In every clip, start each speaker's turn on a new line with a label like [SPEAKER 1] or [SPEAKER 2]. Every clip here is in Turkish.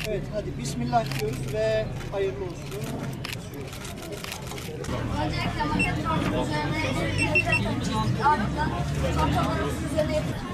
[SPEAKER 1] Evet, hadi Bismillah diyoruz ve hayırlı olsun.
[SPEAKER 2] Öncelikle maket sorunun üzerine ardından çantalarımızın üzerine yapacağız.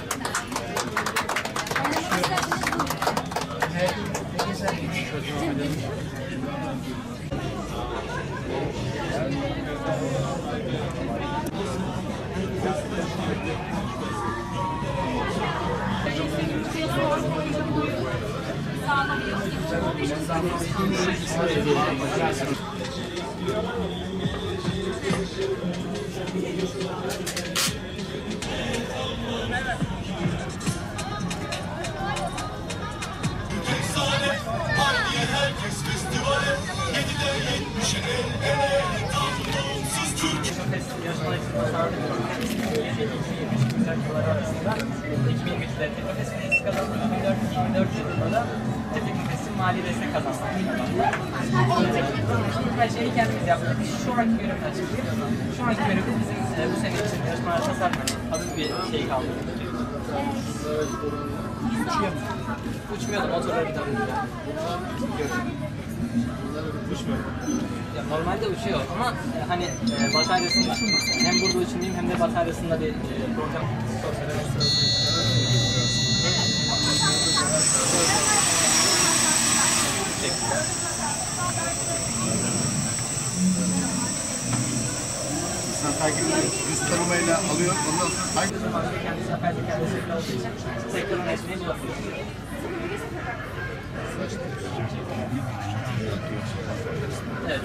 [SPEAKER 3] Mali destek kazanmak. Her şeyi kendimiz yaptık. Şu anki bölümden çıktık. Şu anki bölümde bizim bu sene için yarışmalar tasarlamak hafif bir şey kaldı. Uçmuyordu motorları bir tane. Ya normalde uçuyor ama hani bataryasında hem burada uçmayayım hem de bataryasında bir program
[SPEAKER 4] Sen takip yüz tanımayla alıyor. Ondan sonra hangi
[SPEAKER 3] zamanda kendisi yapay zeka destekli olduğu için sektörün resmini bulabiliyor. Evet.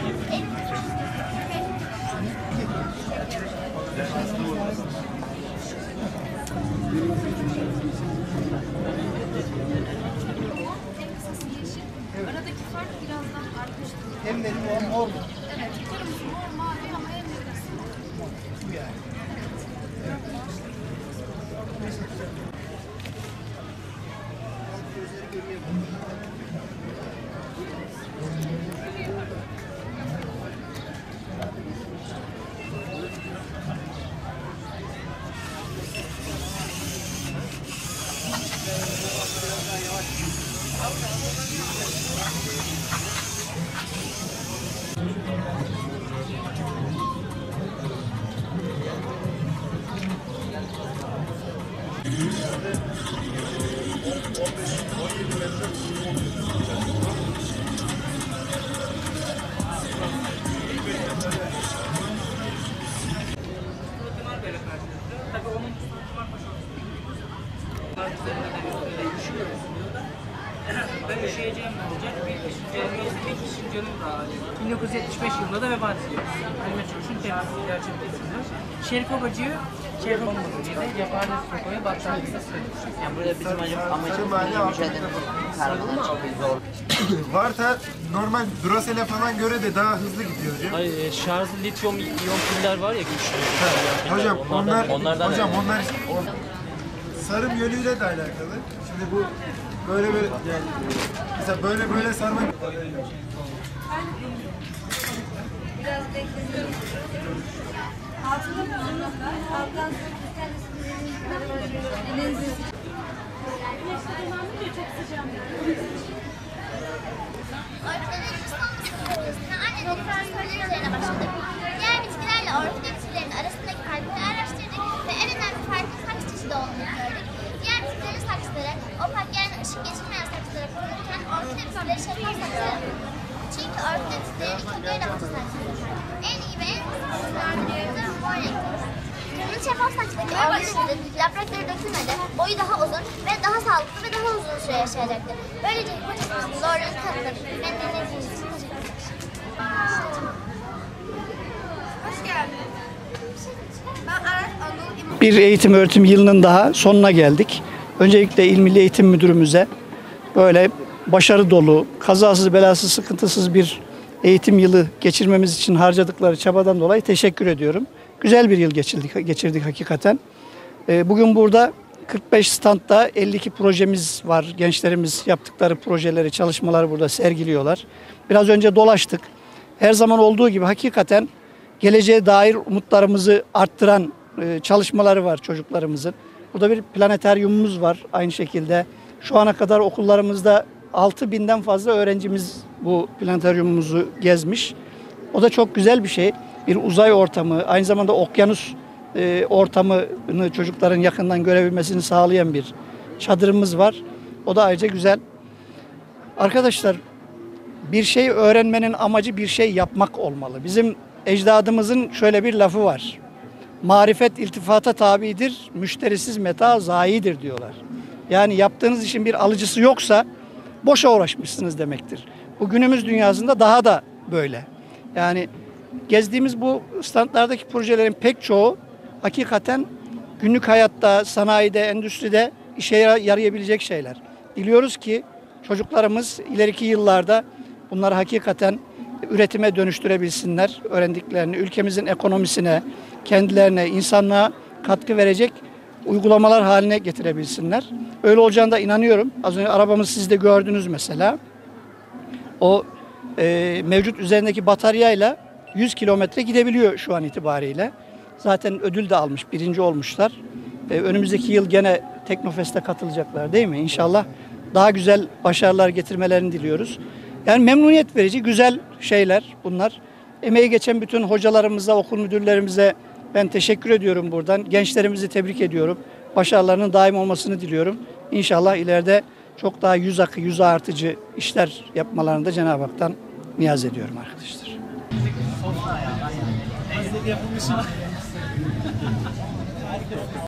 [SPEAKER 2] Aradaki fark birazdan artmıştır.
[SPEAKER 1] Hem benim o mor.
[SPEAKER 2] Evet, kırmızı, mor, mavi ama en neresi?
[SPEAKER 1] Bu yani. Gözleri görüyor.
[SPEAKER 3] Tabii onun ben üşüyeceğim ne olacak? Bir kişi canım daha acı. 1975 yılında da vefat ediyor. Halime Çavuş'un temsilcisi gerçekleştiriyor. Şerif Obacı'yı Şerif Obacı'yı Yaparlı Soko'ya Battalıya'da söylemiştik.
[SPEAKER 5] Yani burada bizim amacımız mücadele kararlı çok zor.
[SPEAKER 4] Varta normal Duracel'e falan göre de daha hızlı gidiyor hocam.
[SPEAKER 6] Hayır, şarjlı lityum iyon piller var ya güçlü.
[SPEAKER 4] Hocam
[SPEAKER 6] onlardan
[SPEAKER 4] onlar sarım yönüyle de alakalı. Şimdi bu böyle yani mesela böyle sarmak
[SPEAKER 2] Biraz bekletiyorum. Altında buzunlukla, alttan elinizi
[SPEAKER 7] üzerine başladık. Diğer bitkilerle orkide bitkilerinin arasındaki farkları araştırdık ve en önemli farkın saks çeşidi olduğunu gördük. Diğer bitkilerin saksıları, opak yani ışık geçirmeyen saksılara konulurken orkide bitkileri şeffaf saksılara konulur. Çünkü orkide bitkilerin kökleri hafif saksıdır. En iyi ve en hızlı mor renklidir. Kırmızı şeffaf saksıdaki orkide yaprakları dökülmeden boyu daha uzun ve daha sağlıklı ve daha uzun süre yaşayacaktır. Böylece hipotezimizin doğruluğunu kanıtladık. Beni dinlediğiniz için teşekkür ederim. Hoş geldiniz. Ben Aras Anadolu
[SPEAKER 1] Bir eğitim öğretim yılının daha sonuna geldik. Öncelikle İl Milli Eğitim Müdürümüze böyle başarı dolu, kazasız belasız, sıkıntısız bir eğitim yılı geçirmemiz için harcadıkları çabadan dolayı teşekkür ediyorum. Güzel bir yıl geçirdik hakikaten. Bugün burada 45 standta 52 projemiz var. Gençlerimiz yaptıkları projeleri, çalışmaları burada sergiliyorlar. Biraz önce dolaştık. Her zaman olduğu gibi hakikaten geleceğe dair umutlarımızı arttıran çalışmaları var çocuklarımızın. Burada bir planetaryumumuz var aynı şekilde. Şu ana kadar okullarımızda 6.000'den fazla öğrencimiz bu planetaryumumuzu gezmiş. O da çok güzel bir şey. Bir uzay ortamı, aynı zamanda okyanus ortamını çocukların yakından görebilmesini sağlayan bir çadırımız var. O da ayrıca güzel. Arkadaşlar, bir şey öğrenmenin amacı bir şey yapmak olmalı. Bizim ecdadımızın şöyle bir lafı var. Marifet iltifata tabidir, müşterisiz meta zayidir diyorlar. Yani yaptığınız işin bir alıcısı yoksa boşa uğraşmışsınız demektir. Bu günümüz dünyasında daha da böyle. Yani gezdiğimiz bu standlardaki projelerin pek çoğu hakikaten günlük hayatta, sanayide, endüstride işe yarayabilecek şeyler. Diliyoruz ki çocuklarımız ileriki yıllarda bunları hakikaten üretime dönüştürebilsinler. Öğrendiklerini ülkemizin ekonomisine, kendilerine, insanlığa katkı verecek uygulamalar haline getirebilsinler. Öyle olacağına da inanıyorum. Az önce arabamızı siz de gördünüz mesela. O mevcut üzerindeki bataryayla 100 kilometre gidebiliyor şu an itibariyle. Zaten ödül de almış, birinci olmuşlar. Önümüzdeki yıl gene Teknofest'e katılacaklar değil mi? İnşallah daha güzel başarılar getirmelerini diliyoruz. Yani memnuniyet verici güzel şeyler bunlar. Emeği geçen bütün hocalarımıza, okul müdürlerimize ben teşekkür ediyorum buradan. Gençlerimizi tebrik ediyorum. Başarılarının daim olmasını diliyorum. İnşallah ileride çok daha yüz artıcı işler yapmalarını da Cenab-ı Hak'tan niyaz ediyorum arkadaşlar.